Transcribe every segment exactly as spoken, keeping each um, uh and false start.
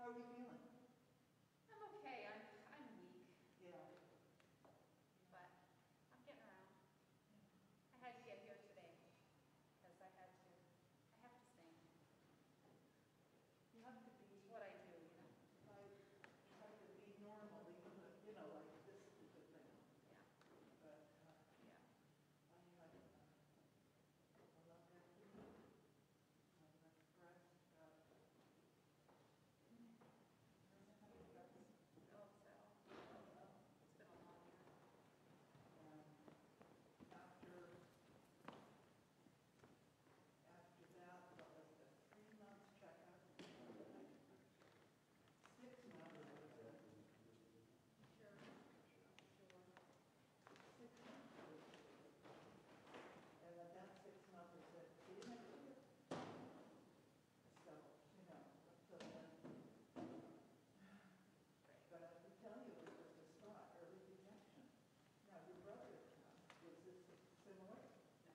How are you feeling? I'm okay. I'm I'm weak, Yeah. but I'm getting around. I had to get here today because I had to. I have to sing. You have to be, It's what I do, you know. like, you have to be normal, even though, you know, like this is the thing. Yeah, But uh, yeah. I, I, I love that feeling. I'm not stressed about it. Oh, so it's been a long year. And after, after that, what was the three months checkup? Six months. Sure, sure. Six months. And then that six months is at the next year. So, you know, so then, but I can tell you it was a start, early detection. Now, your brother, uh, was this similar? No,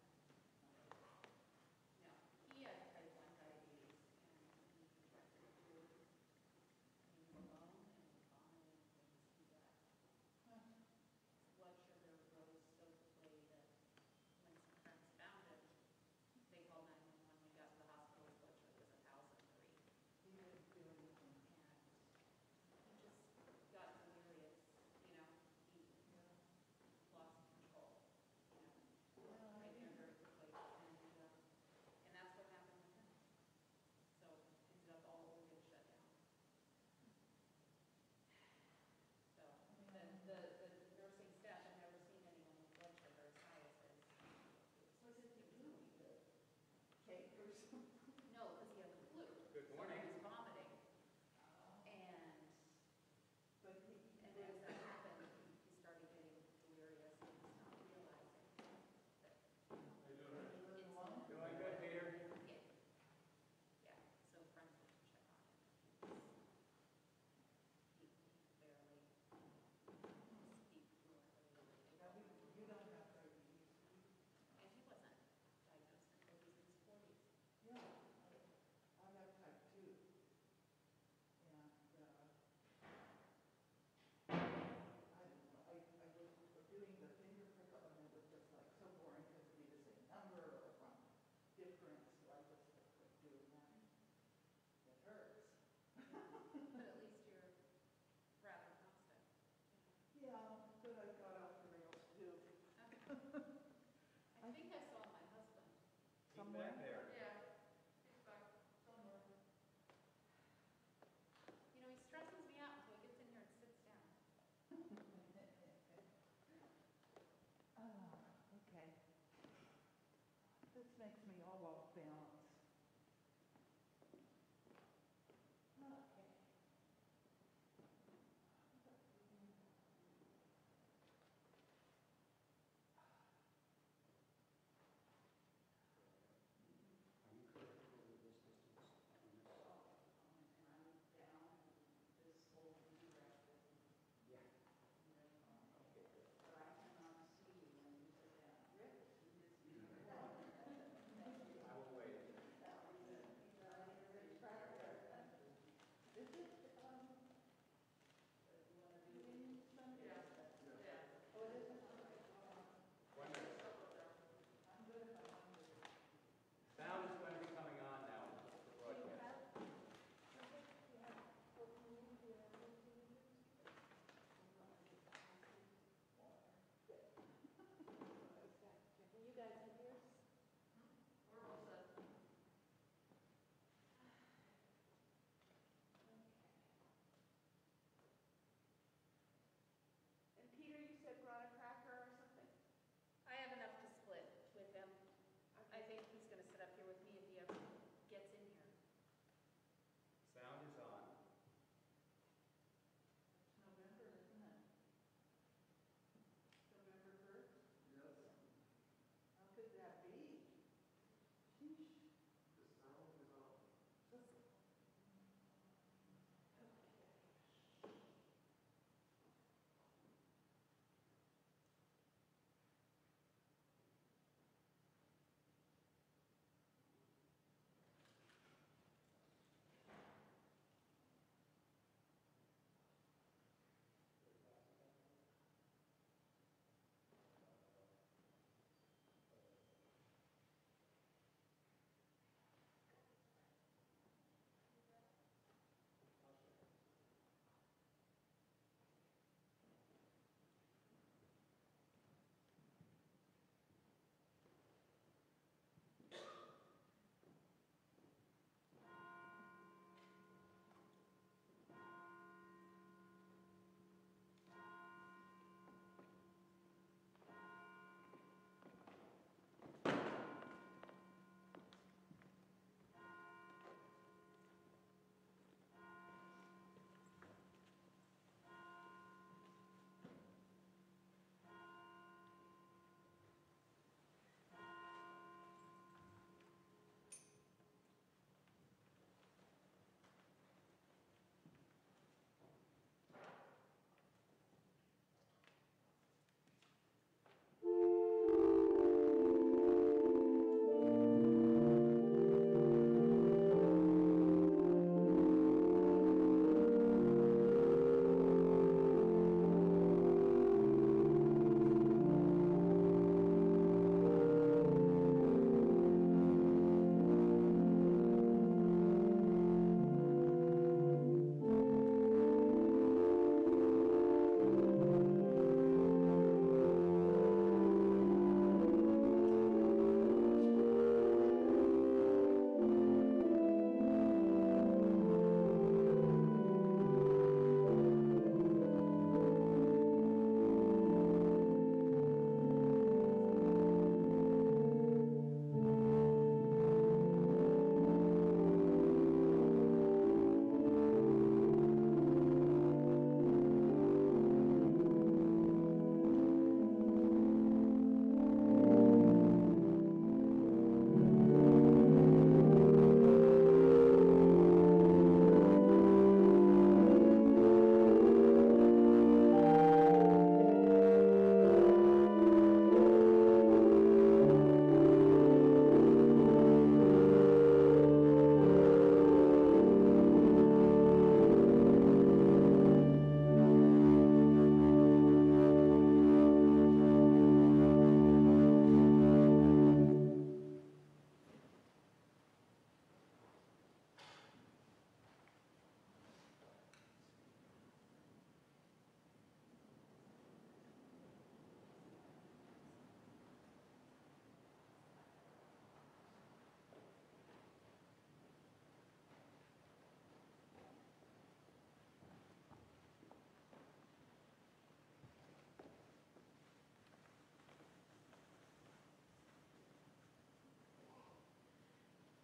no. He had type one diabetes, and he rejected food. He was alone and vomiting and things. He got Huh. his blood sugar rose so quickly that when some friends found him, they called nine one one. We got to the hospital. His blood sugar was a thousand three. He didn't do anything. And he just got delirious, you know, he lost control, you know, Well, I right there think, very quickly, and, uh, and that's what happened with him. So ended up all organ shut down. So the, the, the nursing staff had never seen anyone with blood sugar as high as his. what did he do? He did cake or something? No, because he had the flu. Good So morning. he was vomiting, and But he, And as that happened, he started getting delirious and he was not realizing that How you doing? he lived it's alone? Doing good, Peter. yeah. Yeah. So friends went to check on him. He, he barely speak fluently. Now, you, you don't have diabetes, do you? And he wasn't diagnosed until he was in his forties. Yeah, I I have type two. And, uh, I don't know, I, I was doing the finger prick up and it was just like so boring because it'd be the same number or from different, so I just quit doing that. It hurts. But at least you're rather constant. Yeah, but I got off the rails too. I think I saw my husband. He's Somewhere? back there. Yeah. He's back somewhere. You know, he stresses me out until he gets in here and sits down. Ah, okay. This makes me all off balance. Okay. Are you correct over this distance on this? And I'm down this whole direction. Yeah. Okay, good. But I cannot see you when you sit down. Rick, you just. I will wait.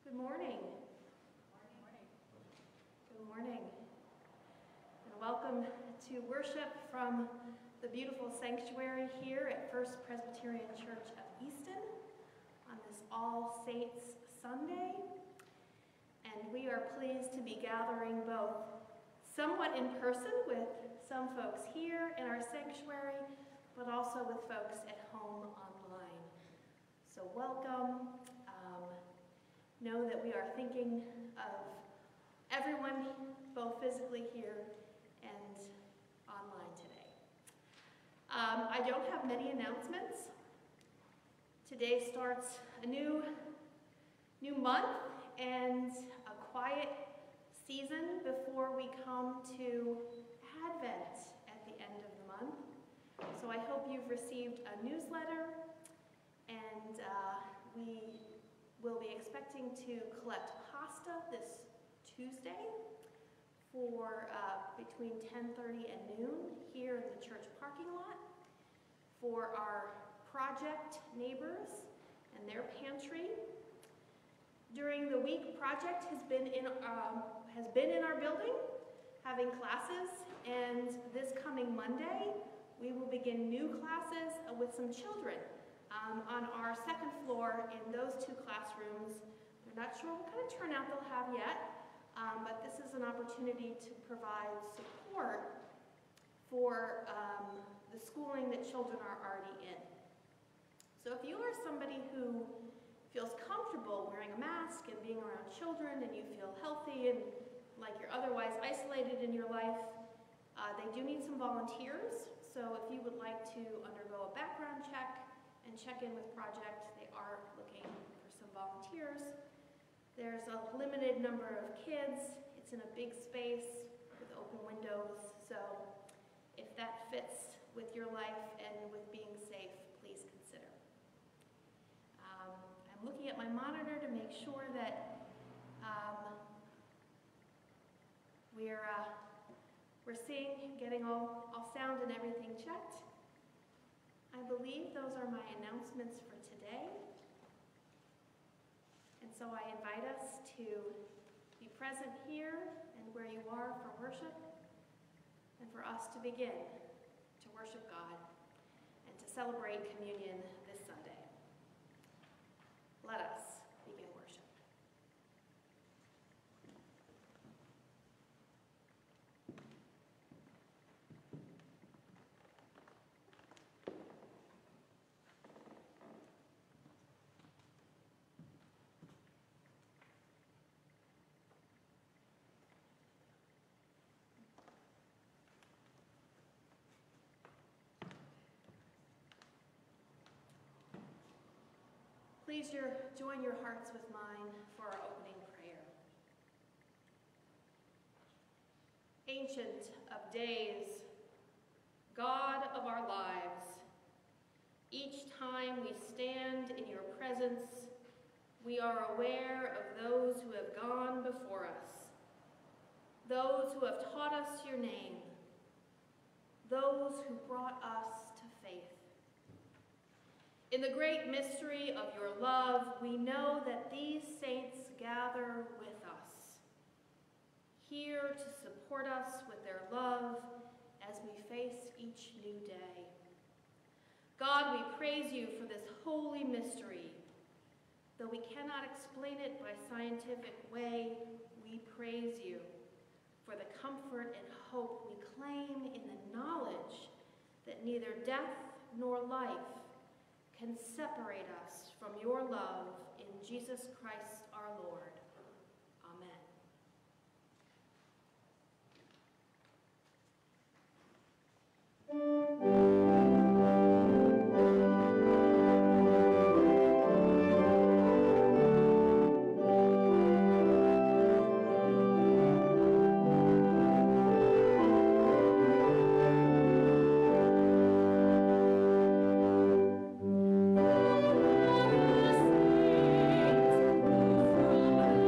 Good morning. Good morning. And welcome to worship from the beautiful sanctuary here at First Presbyterian Church of Easton on this All Saints Sunday. And we are pleased to be gathering both somewhat in person with some folks here in our sanctuary, but also with folks at home online. So welcome. Um, know that we are thinking of everyone, both physically here and online today. Um, I don't have many announcements. Today starts a new, new month and a quiet season before we come to Advent at the end of the month. So I hope you've received a newsletter, and uh, we will be expecting to collect pasta this Tuesday for uh, between ten thirty and noon here in the church parking lot for our project neighbors and their pantry. During the week, Project has been in um, has been in our building having classes, and this coming Monday we will begin new classes with some children um, on our second floor in those two classrooms. They're not sure what kind of turnout they'll have yet, um, but this is an opportunity to provide support for um, the schooling that children are already in. So if you are somebody who feels comfortable wearing a mask and being around children, and you feel healthy and like you're otherwise isolated in your life, uh, they do need some volunteers. So if you would like to undergo a background check and check in with Project, they are looking for some volunteers. There's a limited number of kids. It's in a big space with open windows. So if that fits with your life and with being safe, please consider. Um, I'm looking at my monitor to make sure that um, we're, uh, we're seeing, getting all, all sound and everything checked. I believe those are my announcements for today. And so I invite us to be present here and where you are for worship, and for us to begin to worship God and to celebrate communion this Sunday. Let us begin worship. Please your, join your hearts with mine for our opening prayer. Ancient of days, God of our lives, each time we stand in your presence, we are aware of those who have gone before us, those who have taught us your name, those who brought us to faith. In the great mystery of your love, we know that these saints gather with us, here to support us with their love as we face each new day. God, we praise you for this holy mystery. Though we cannot explain it by scientific way, we praise you for the comfort and hope we claim in the knowledge that neither death nor life can separate us from your love in Jesus Christ our Lord. Amen. Thank you.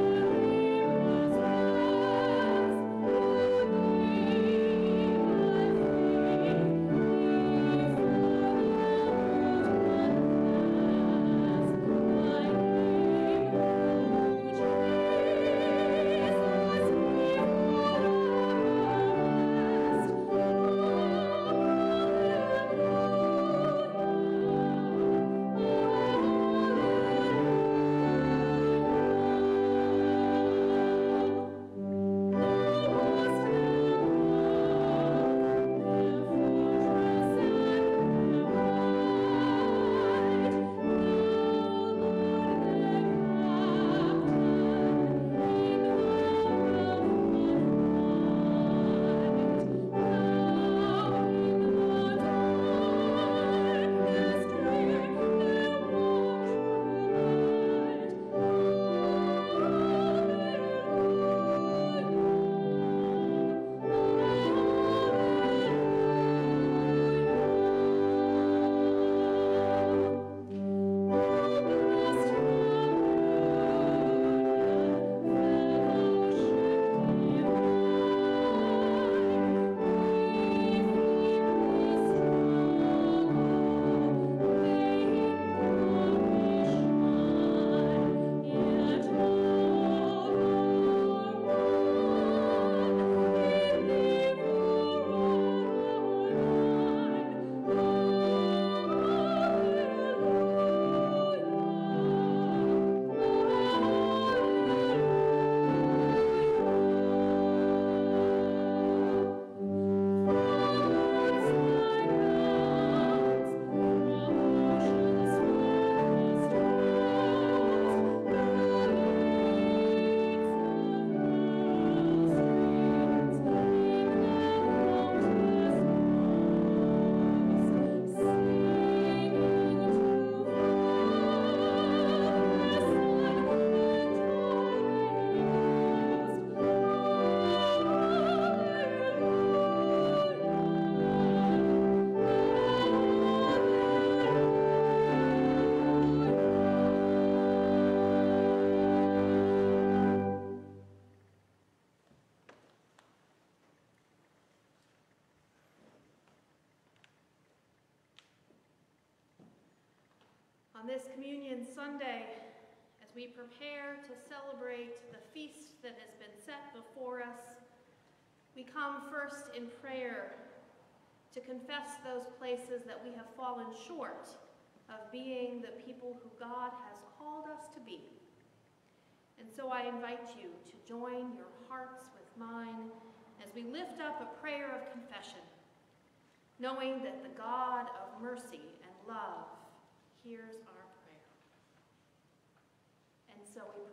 On this Communion Sunday, as we prepare to celebrate the feast that has been set before us, we come first in prayer to confess those places that we have fallen short of being the people who God has called us to be. And so I invite you to join your hearts with mine as we lift up a prayer of confession, knowing that the God of mercy and love hears our prayer. And so we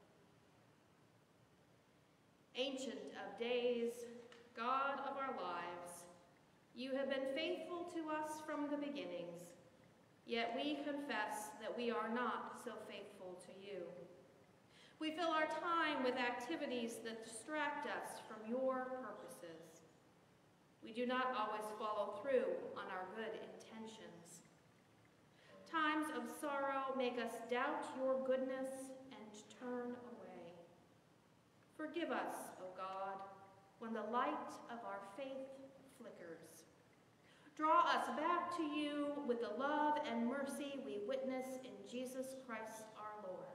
pray. Ancient of days, God of our lives, you have been faithful to us from the beginnings, yet we confess that we are not so faithful to you. We fill our time with activities that distract us from your purposes. We do not always follow through on our good intentions. Times of sorrow make us doubt your goodness and turn away. Forgive us, O God, when the light of our faith flickers. Draw us back to you with the love and mercy we witness in Jesus Christ our Lord.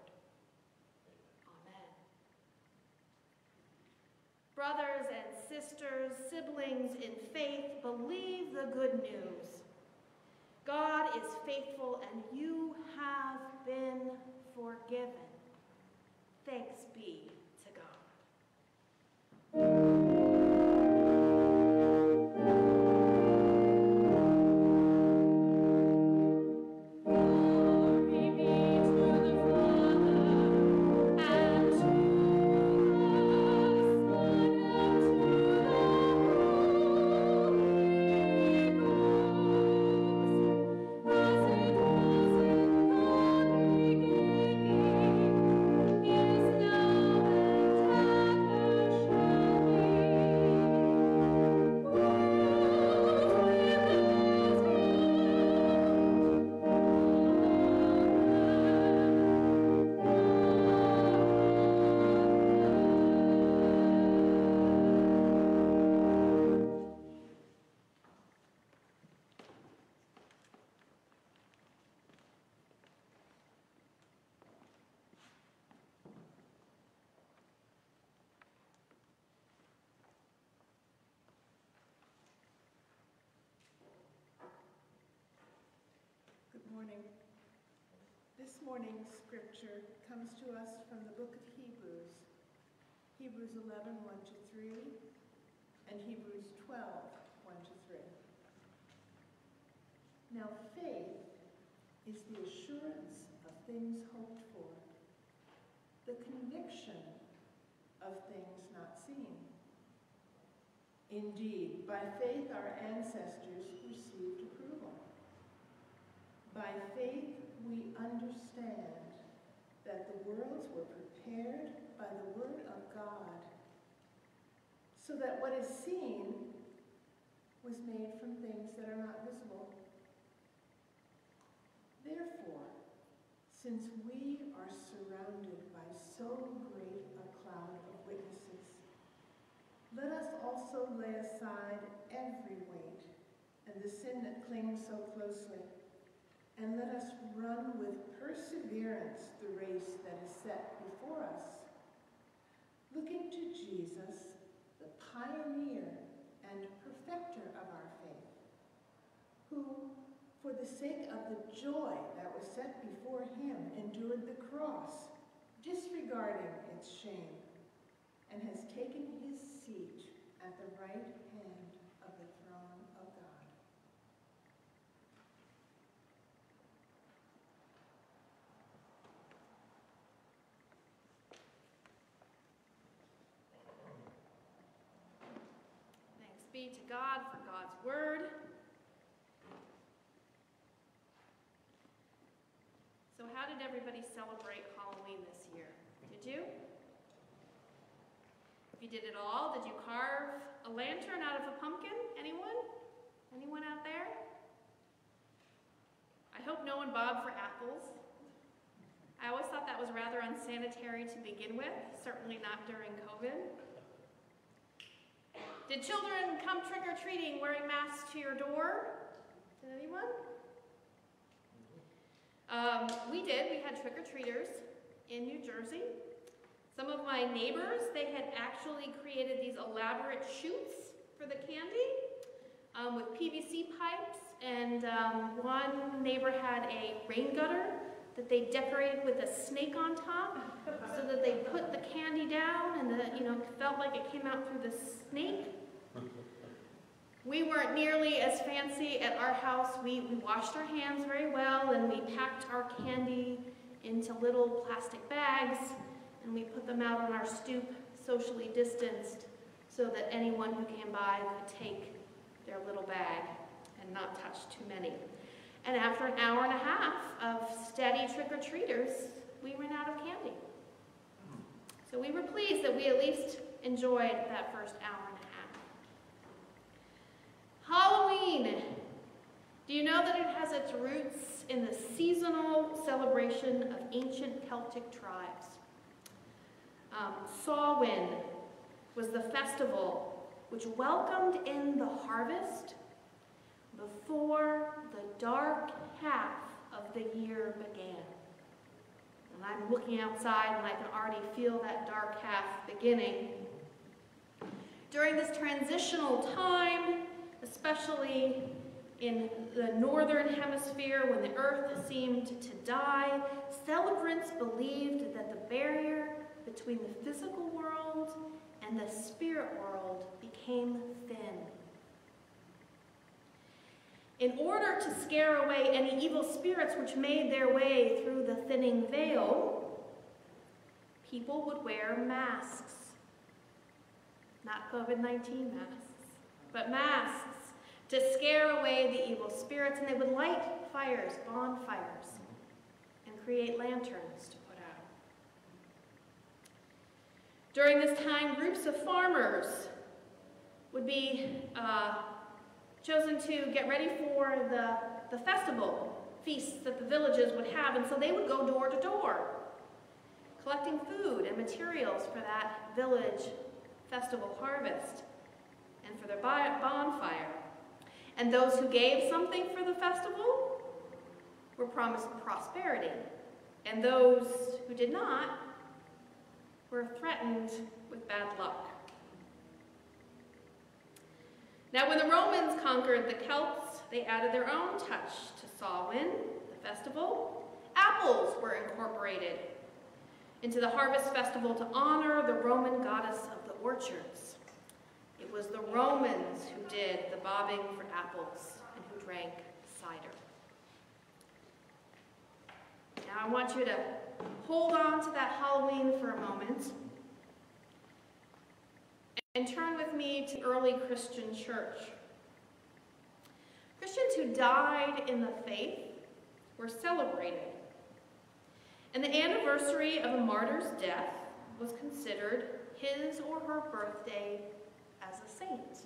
Brothers and sisters, siblings in faith, believe the good news. God is faithful and you have been forgiven. Thanks be to God. Good morning. This morning's scripture comes to us from the book of Hebrews, Hebrews eleven, one to three, and Hebrews twelve, one to three. Now faith is the assurance of things hoped for, the conviction of things not seen. Indeed, by faith our ancestors received approval. By faith we understand that the worlds were prepared by the word of God, so that what is seen was made from things that are not visible. Therefore, since we are surrounded by so great a cloud of witnesses, let us also lay aside every weight and the sin that clings so closely, and let us run with perseverance the race that is set before us, looking to Jesus, the pioneer and perfecter of our faith, who, for the sake of the joy that was set before him, endured the cross, disregarding its shame, and has taken his seat at the right hand of the throne of God. Thanks be to God for God's word. So how did everybody celebrate Halloween this year? Did you? If you did it all, did you carve a lantern out of a pumpkin? Anyone? Anyone out there? I hope no one bobbed for apples. I always thought that was rather unsanitary to begin with, certainly not during COVID. Did children come trick-or-treating wearing masks to your door? Did anyone? Um, we did. We had trick-or-treaters in New Jersey. Some of my neighbors, they had actually created these elaborate chutes for the candy um, with P V C pipes, and um, one neighbor had a rain gutter that they decorated with a snake on top, so that they put the candy down and the, you know, felt like it came out through the snake. We weren't nearly as fancy at our house. We, we washed our hands very well, and we packed our candy into little plastic bags, and we put them out on our stoop, socially distanced, so that anyone who came by could take their little bag and not touch too many. And after an hour and a half of steady trick-or-treaters, we ran out of candy. So we were pleased that we at least enjoyed that first hour and a half. Halloween. Do you know that it has its roots in the seasonal celebration of ancient Celtic tribes? Um, Samhain was the festival which welcomed in the harvest before the dark half of the year began. And I'm looking outside and I can already feel that dark half beginning. During this transitional time, especially in the northern hemisphere when the earth seemed to die, celebrants believed that the barrier between the physical world and the spirit world became thin. In order to scare away any evil spirits which made their way through the thinning veil, people would wear masks. Not COVID nineteen masks, but masks to scare away the evil spirits, and they would light fires, bonfires, and create lanterns to put out. During this time, groups of farmers would be uh, chosen to get ready for the, the festival feasts that the villages would have, and so they would go door to door, collecting food and materials for that village festival harvest and for their bonfire. And those who gave something for the festival were promised prosperity, and those who did not were threatened with bad luck. Now, when the Romans conquered the Celts, they added their own touch to Samhain, the festival. Apples were incorporated into the harvest festival to honor the Roman goddess of the orchards. It was the Romans who did the bobbing for apples and who drank cider. Now I want you to hold on to that Halloween for a moment and turn with me to early Christian church. Christians who died in the faith were celebrated, and the anniversary of a martyr's death was considered his or her birthday as a saint.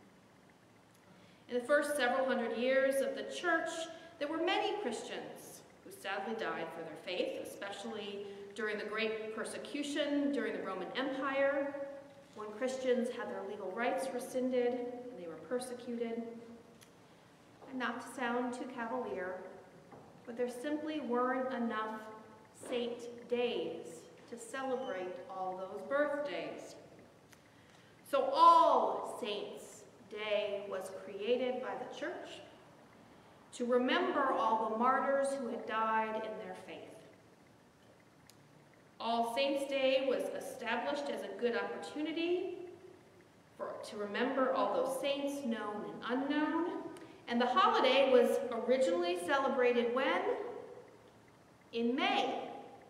In the first several hundred years of the church, there were many Christians who sadly died for their faith, especially during the great persecution during the Roman Empire, when Christians had their legal rights rescinded and they were persecuted. And not to sound too cavalier, but there simply weren't enough saint days to celebrate all those birthdays. So All Saints' Day was created by the church to remember all the martyrs who had died in their faith. All Saints' Day was established as a good opportunity for, to remember all those saints, known and unknown. And the holiday was originally celebrated when? In May.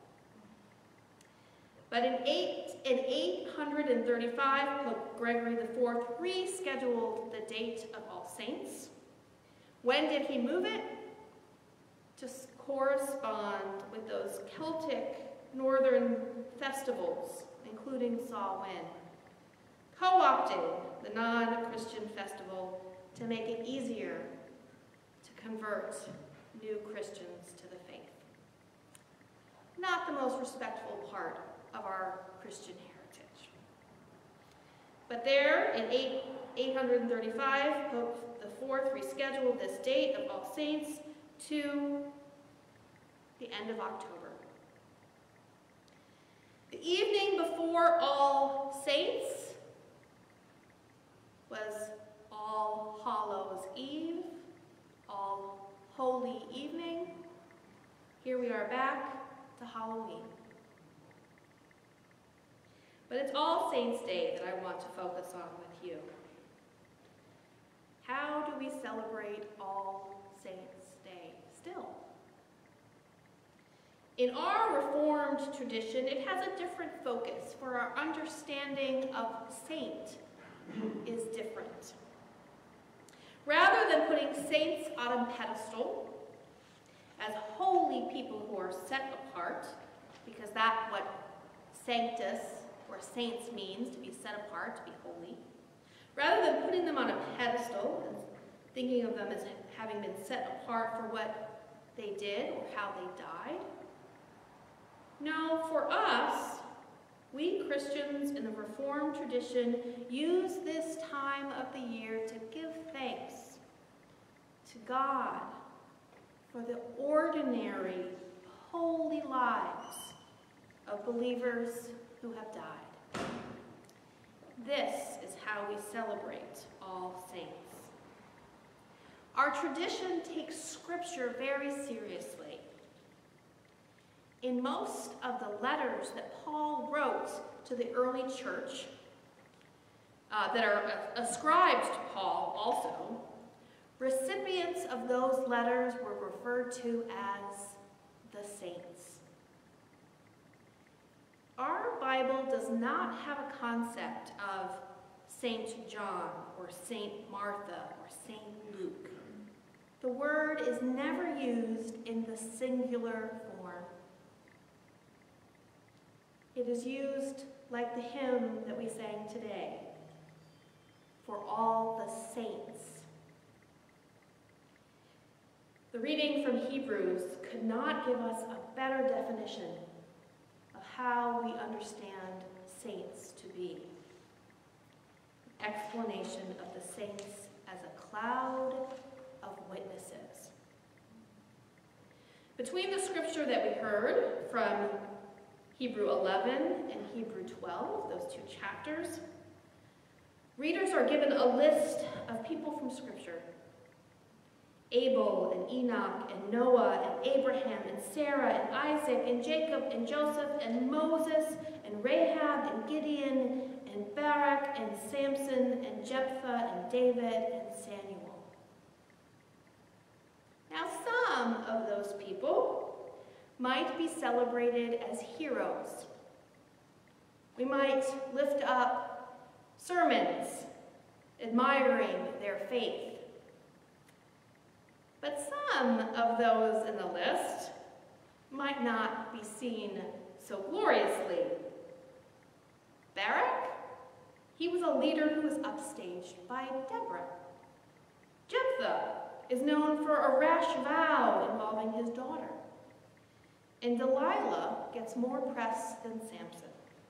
But in, eight, in eight hundred thirty-five, Pope Gregory the Fourth rescheduled the date of All Saints. When did he move it? To correspond with those Celtic northern festivals, including Samhain, co-opting the non-Christian festival to make it easier to convert new Christians to the faith. Not the most respectful part of our Christian heritage. But there, in eight hundred thirty-five, Pope the Fourth rescheduled this date of All Saints to the end of October. The evening before All Saints was All Hallows Eve, All Holy Evening. Here we are back to Halloween. But it's All Saints' Day that I want to focus on with you. How do we celebrate All Saints' Day still? In our Reformed tradition, it has a different focus, for our understanding of saint is different. Rather than putting saints on a pedestal as holy people who are set apart, because that's what sanctus or saints means, to be set apart, to be holy, rather than putting them on a pedestal and thinking of them as having been set apart for what they did or how they died, no, for us, we Christians in the Reformed tradition use this time of the year to give thanks to God for the ordinary, holy lives of believers who have died. This is how we celebrate All Saints. Our tradition takes Scripture very seriously. In most of the letters that Paul wrote to the early church, uh, that are ascribed to Paul also, recipients of those letters were referred to as the saints. Our Bible does not have a concept of Saint John or Saint Martha or Saint Luke. The word is never used in the singular form. It is used like the hymn that we sang today, for all the saints. The reading from Hebrews could not give us a better definition of how we understand saints to be. An explanation of the saints as a cloud of witnesses. Between the scripture that we heard from Hebrew eleven and Hebrew twelve, those two chapters, readers are given a list of people from Scripture. Abel and Enoch and Noah and Abraham and Sarah and Isaac and Jacob and Joseph and Moses and Rahab and Gideon and Barak and Samson and Jephthah and David and Samuel. Now some of those people might be celebrated as heroes. We might lift up sermons admiring their faith. But some of those in the list might not be seen so gloriously. Barak, he was a leader who was upstaged by Deborah. Jephthah is known for a rash vow involving his daughter. And Delilah gets more press than Samson.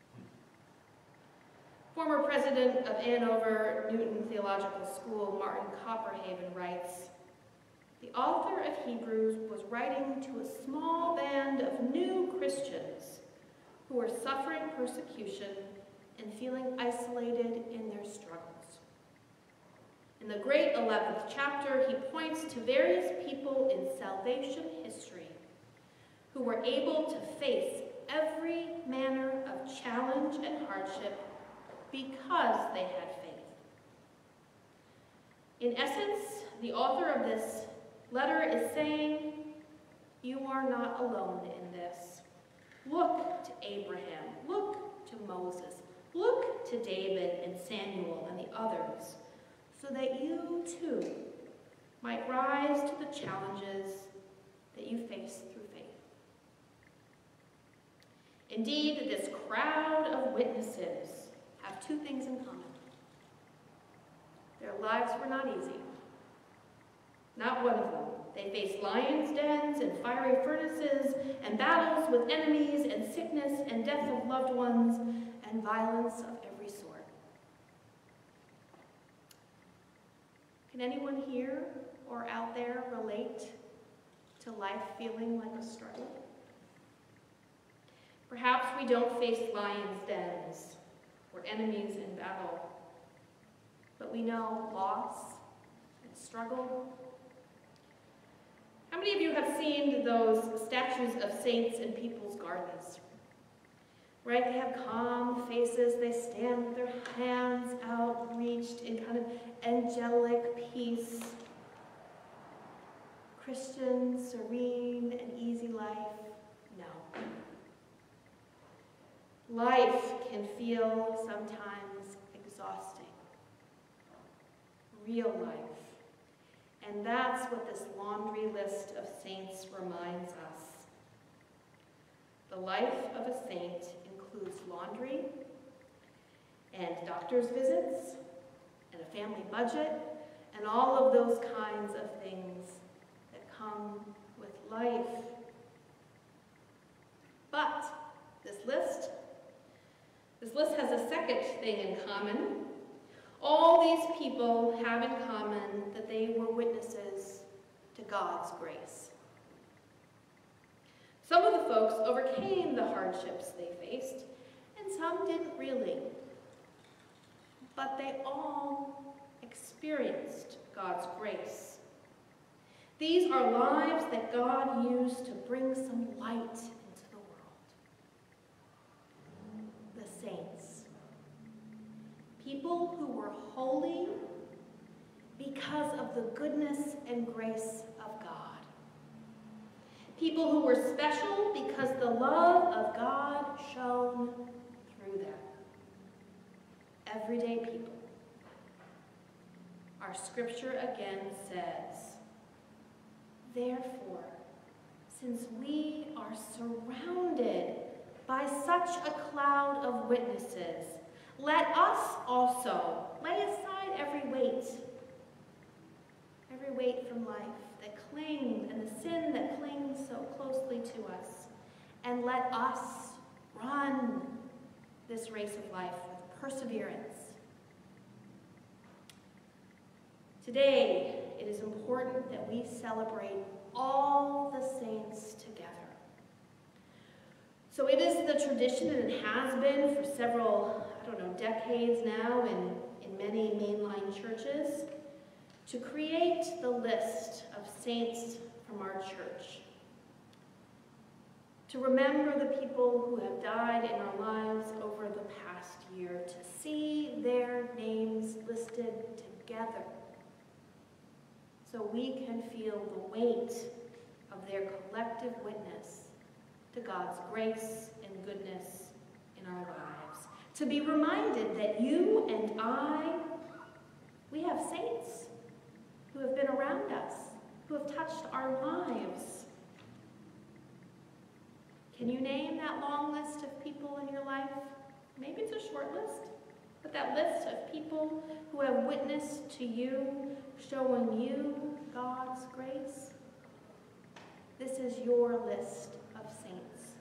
Former president of Andover Newton Theological School, Martin Copperhaven, writes, "The author of Hebrews was writing to a small band of new Christians who were suffering persecution and feeling isolated in their struggles. In the great eleventh chapter, he points to various people in salvation history who were able to face every manner of challenge and hardship because they had faith. In essence, the author of this letter is saying, you are not alone in this. Look to Abraham, look to Moses, look to David and Samuel and the others, so that you too might rise to the challenges that you face through faith. Indeed, this crowd of witnesses have two things in common. Their lives were not easy. Not one of them. They faced lions' dens and fiery furnaces and battles with enemies and sickness and death of loved ones and violence of every sort. Can anyone here or out there relate to life feeling like a struggle? we don't face lions' dens or enemies in battle, but we know loss and struggle. How many of you have seen those statues of saints in people's gardens? Right, they have calm faces, they stand with their hands outreached in kind of angelic peace. Christian, serene, and easy life? No. Life can feel sometimes exhausting. Real life. And that's what this laundry list of saints reminds us. The life of a saint includes laundry and doctor's visits and a family budget and all of those kinds of things that come with life. But this list, this list has a second thing in common. All these people have in common that they were witnesses to God's grace. Some of the folks overcame the hardships they faced, and some didn't really. But they all experienced God's grace. These are lives that God used to bring some light into the world. The saints. People who were holy because of the goodness and grace of God. People who were special because the love of God shone through them. Everyday people. Our scripture again says, therefore, since we are surrounded by such a cloud of witnesses, let us also lay aside every weight, every weight from life that clings and the sin that clings so closely to us, and let us run this race of life with perseverance. Today, it is important that we celebrate all the saints together. So it is the tradition, and it has been for several, I don't know, decades now in, in many mainline churches, to create the list of saints from our church. To remember the people who have died in our lives over the past year, to see their names listed together, so we can feel the weight of their collective witness to God's grace and goodness in our lives. To be reminded that you and I, we have saints who have been around us, who have touched our lives. Can you name that long list of people in your life? Maybe it's a short list, but that list of people who have witnessed to you, showing you God's grace. This is your list of saints.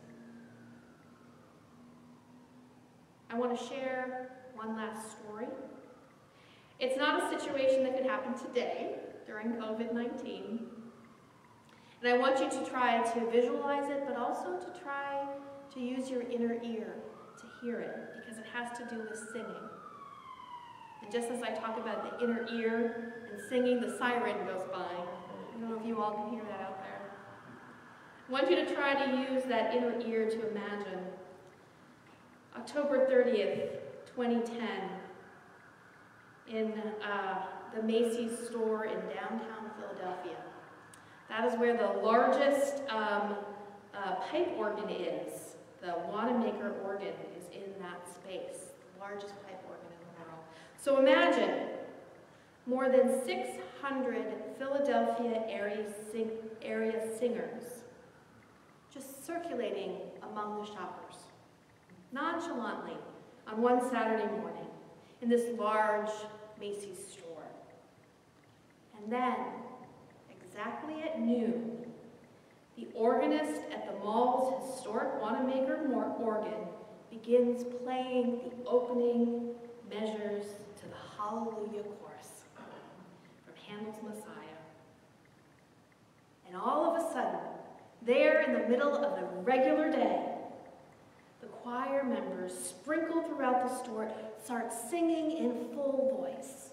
I want to share one last story. It's not a situation that could happen today during COVID nineteen. And I want you to try to visualize it, but also to try to use your inner ear to hear it, because it has to do with singing. And just as I talk about the inner ear and singing, the siren goes by. I don't know if you all can hear that out there. I want you to try to use that inner ear to imagine October thirtieth, twenty ten, in uh, the Macy's store in downtown Philadelphia. That is where the largest um, uh, pipe organ is. The Wanamaker organ is in that space, the largest pipe organ in the world. So imagine more than six hundred Philadelphia area, sing area singers just circulating among the shoppers, nonchalantly, on one Saturday morning in this large Macy's store. And then, exactly at noon, the organist at the mall's historic Wanamaker organ begins playing the opening measures to the Hallelujah Chorus from Handel's Messiah. And all of a sudden, there in the middle of the regular day, the choir members, sprinkled throughout the store, start singing in full voice.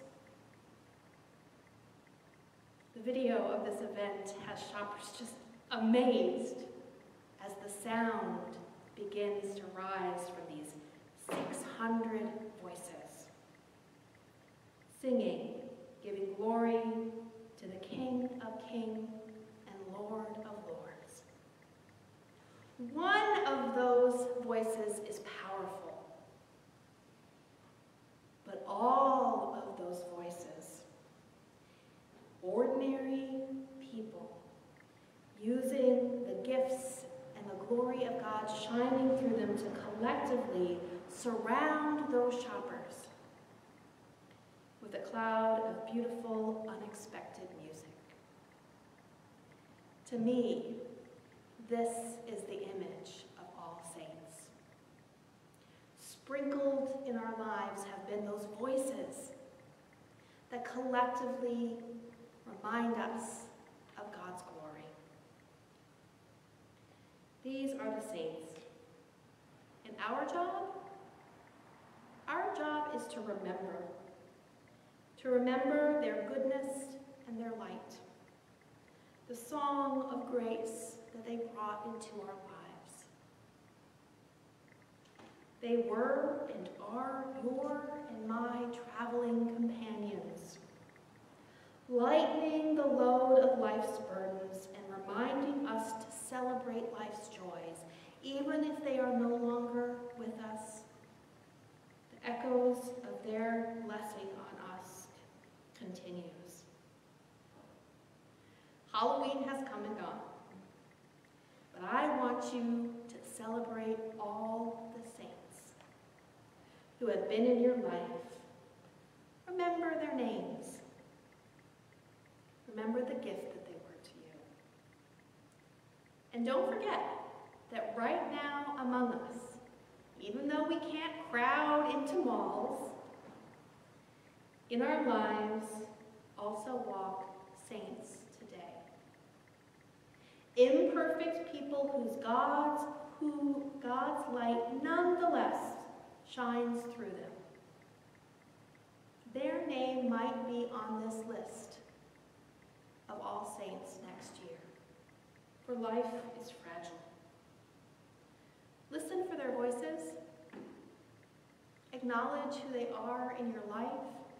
The video of this event has shoppers just amazed as the sound begins to rise from these six hundred voices, singing, giving glory to the King of Kings and Lord of Lords. One of those voices is powerful, but all of those voices, ordinary people using the gifts and the glory of God shining through them to collectively surround those shoppers with a cloud of beautiful, unexpected music. To me, this is the image of All Saints. Sprinkled in our lives have been those voices that collectively remind us of God's glory. These are the saints. And our job? Our job is to remember. To remember their goodness and their light. The song of grace that they brought into our lives. They were and are your and my traveling companions, lightening the load of life's burdens and reminding us to celebrate life's joys, even if they are no longer with us. The echoes of their blessing on us continues. Halloween has come and gone, but I want you to celebrate all the saints who have been in your life. Remember their names. Remember the gift that they were to you. And don't forget that right now among us, even though we can't crowd into malls, in our lives also walk saints today. Imperfect people whose God's, who God's light nonetheless shines through them. Their name might be on this list of All Saints next year, for life is fragile. Listen for their voices. Acknowledge who they are in your life.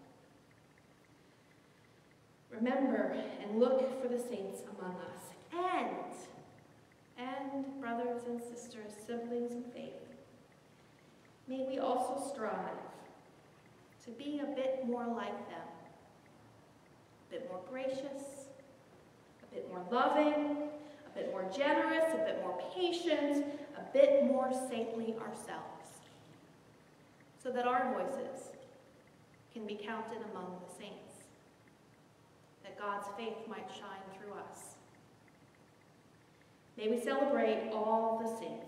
Remember and look for the saints among us. And, and brothers and sisters, siblings in faith, may we also strive to be a bit more like them, a bit more gracious, a bit more loving, a bit more generous, a bit more patient, a bit more saintly ourselves, so that our voices can be counted among the saints, that God's faith might shine through us. May we celebrate all the saints.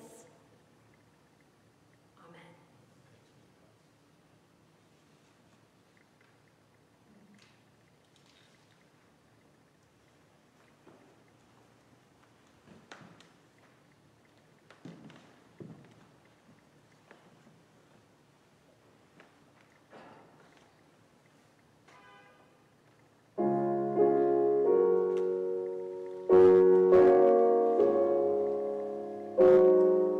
Amen.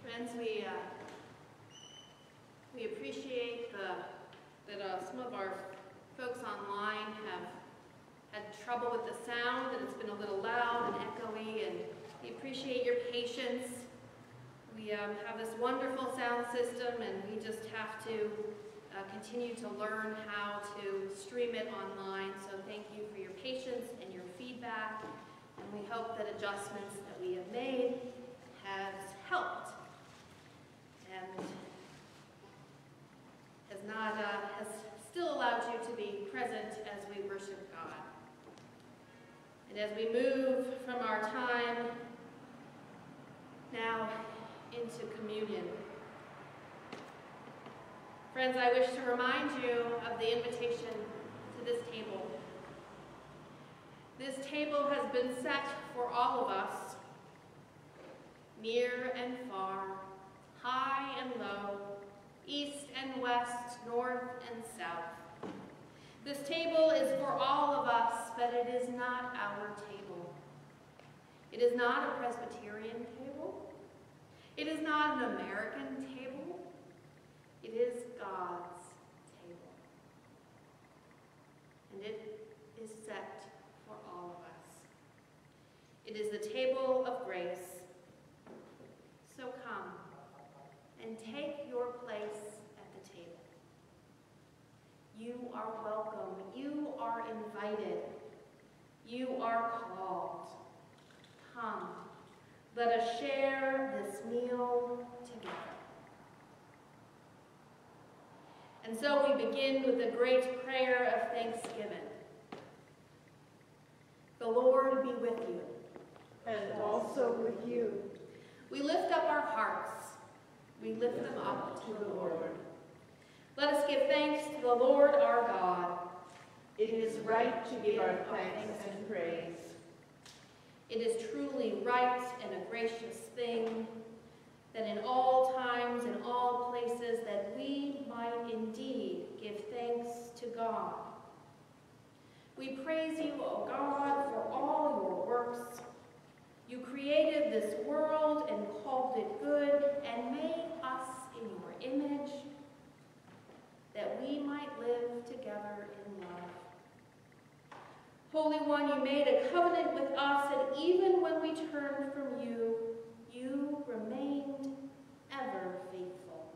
Friends, we, uh, we appreciate the, that uh, some of our folks online have had trouble with the sound, and it's been a little loud and echoey, and we appreciate your patience. We um, have this wonderful sound system, and we just have to uh, continue to learn how to stream it online. So thank you for your patience and your feedback, and we hope that adjustments that we have made has helped and has not uh, has still allowed you to be present as we worship God. And as we move from our time now into communion, friends, I wish to remind you of the invitation to this table. This table has been set for all of us, near and far, high and low, east and west, north and south. This table is for all of us, but it is not our table. It is not a Presbyterian table. It is not an American table. It is God's table. And it is set for all of us. It is the table of grace. So come and take your place at the table. You are welcome. You are invited. You are called. Come, let us share this meal together. And so we begin with a great prayer of thanksgiving. The Lord be with you. And also with you. We lift up our hearts. We lift them up to the Lord. Let us give thanks to the Lord our God. It is right to give our thanks and praise. It is truly right and a gracious thing that in all times and all places that we might indeed give thanks to God. We praise you, O God, for all your works. You created this world and called it good and made us in your image that we might live together in love. Holy One, you made a covenant with us, and even when we turned from you, you remained ever faithful.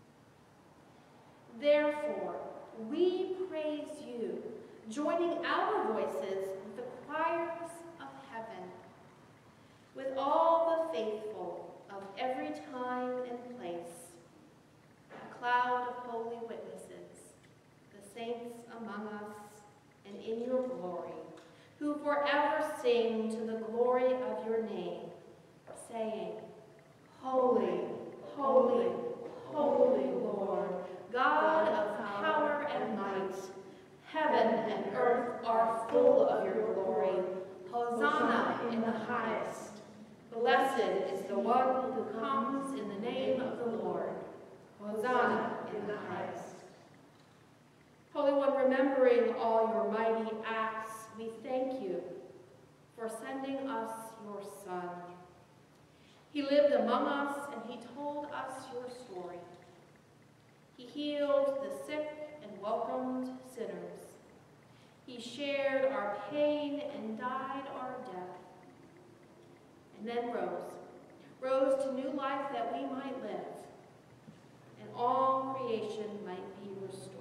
Therefore, we praise you, joining our voices with the choirs of heaven, with all the faithful of every time and place, a cloud of holy witnesses, the saints among us, and in your glory, who forever sing to the glory of your name, saying, Holy, holy, holy Lord, God of power and might, heaven and earth are full of your glory. Hosanna in the highest. Blessed is the one who comes in the name of the Lord. Hosanna in the highest. Holy One, remembering all your mighty acts, we thank you for sending us your Son. He lived among us and he told us your story. He healed the sick and welcomed sinners. He shared our pain and died our death, and then rose, rose to new life that we might live, and all creation might be restored.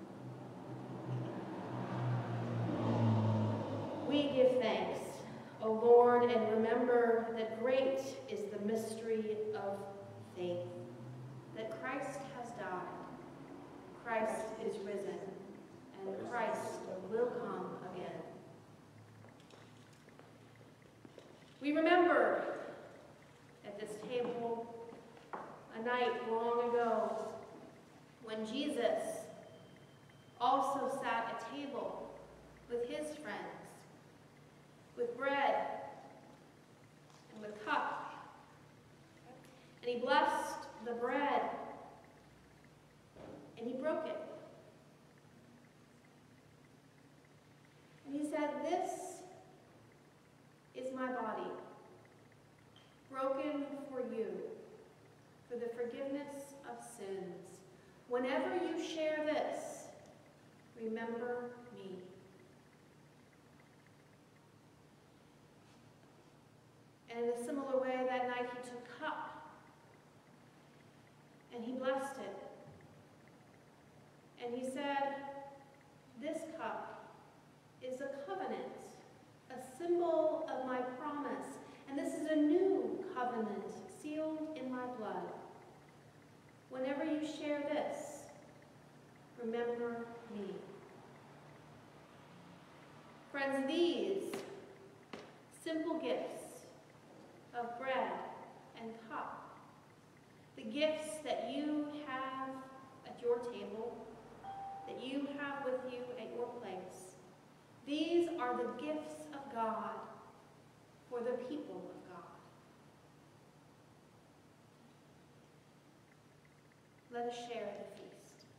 We give thanks, O Lord, and remember that great is the mystery of faith, that Christ has died, Christ is risen, and Christ will come again. We remember at this table a night long ago when Jesus also sat at table with his friends, with bread and with cup. And he blessed the bread and he broke it. And he said, "This is my body, broken for you. for the forgiveness of sins. Whenever you share this, remember me. And in a similar way, that night he took cup, and he blessed it. And he said, "This cup is a covenant, a symbol of my promise, and this is a new covenant sealed in my blood. Whenever you share this, remember me." Friends, these simple gifts of bread and cup, the gifts that you have at your table, that you have with you at your place, these are the gifts of God for the people of God. Let us share the feast.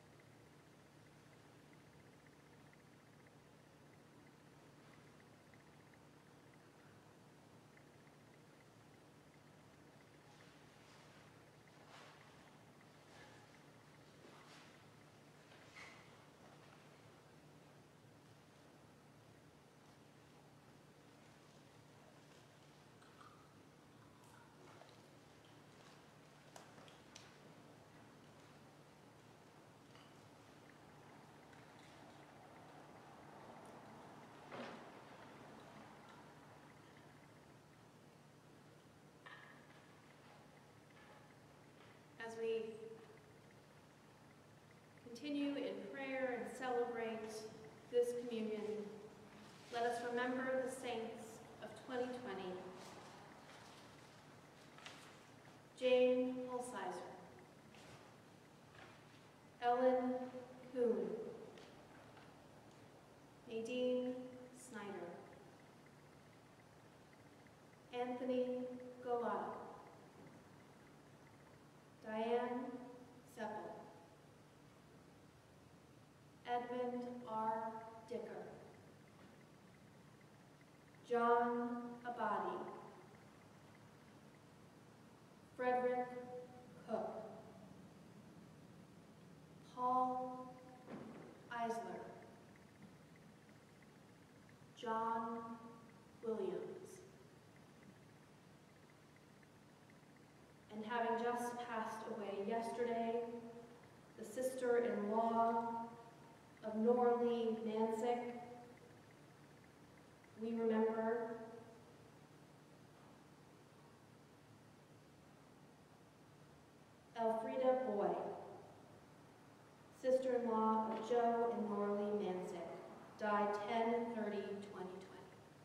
As we continue in prayer and celebrate this communion, let us remember the saints of twenty twenty. Jane Holsizer, Ellen Kuhn, Nadine Snyder, Anthony Golado, Diane Seppel, Edmund R. Dicker, John Abadi, Frederick Cook, Paul Eisler, John Williams. And having just passed away yesterday, the sister-in-law of Norley Nansick, we remember Elfrida Boy, sister-in-law of Joe and Norley Nansick, died ten thirty twenty twenty.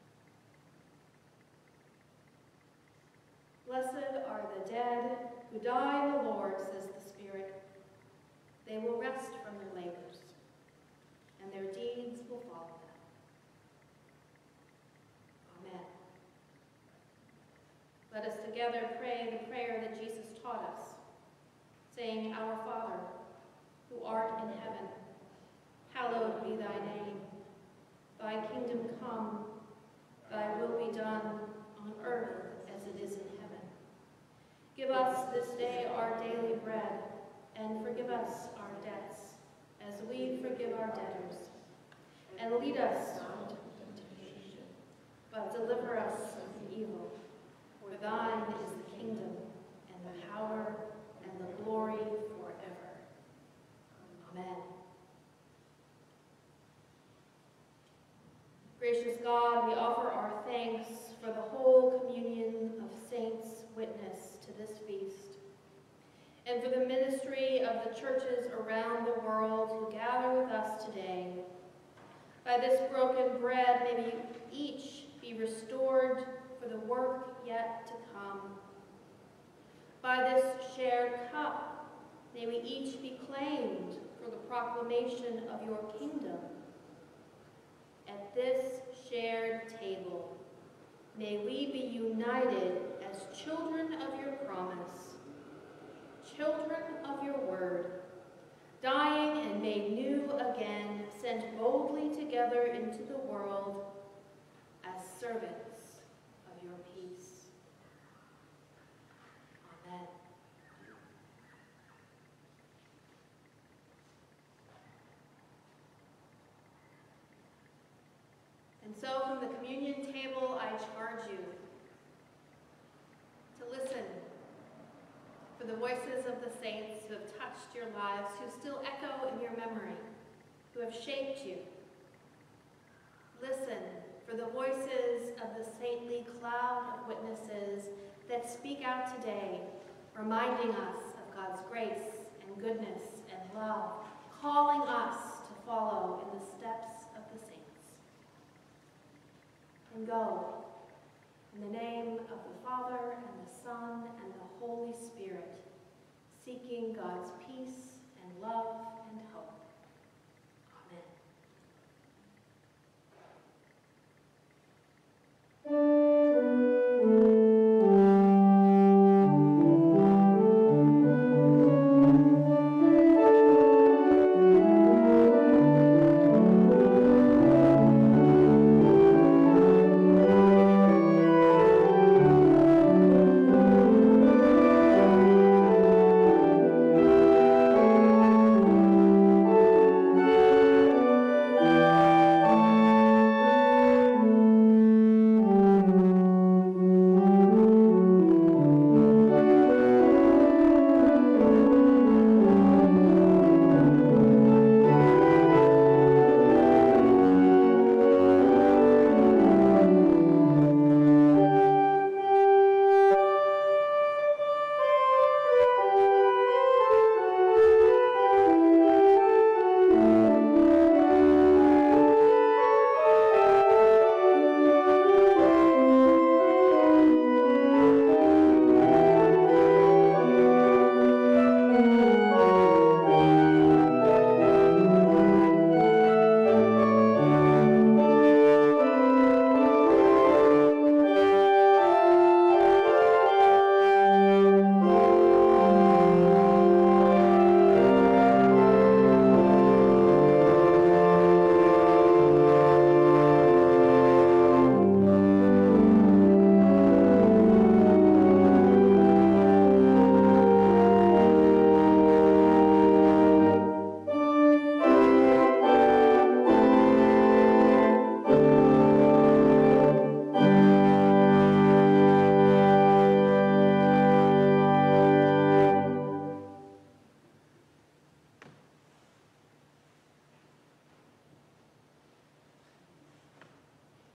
Blessed are the dead who die in the Lord, says the Spirit. They will rest from their labors, and their deeds will follow them. Amen. Let us together pray the prayer that Jesus taught us, saying, Our Father, who art in heaven, hallowed be thy name. Thy kingdom come, thy will be done on earth as it is in heaven. Give us this day our daily bread, and forgive us our debts, as we forgive our debtors. And lead us not into temptation, but deliver us from evil. For thine is the kingdom, and the power, and the glory forever. Amen. Gracious God, we offer our thanks for the whole communion of saints witness to this feast, and for the ministry of the churches around the world who gather with us today. By this broken bread, may we each be restored for the work yet to come. By this shared cup, may we each be claimed for the proclamation of your kingdom. At this shared table, may we be united as children of your promise, children of your word, dying and made new again, sent boldly together into the world as servants of your peace. Amen. And so from the communion table, I charge you to listen for the voices of the saints who have touched your lives, who still echo in your memory, who have shaped you. Listen for the voices of the saintly cloud of witnesses that speak out today, reminding us of God's grace and goodness and love, calling us to follow in the steps of the saints. And go, in the name of the Father, and the Son, and the Holy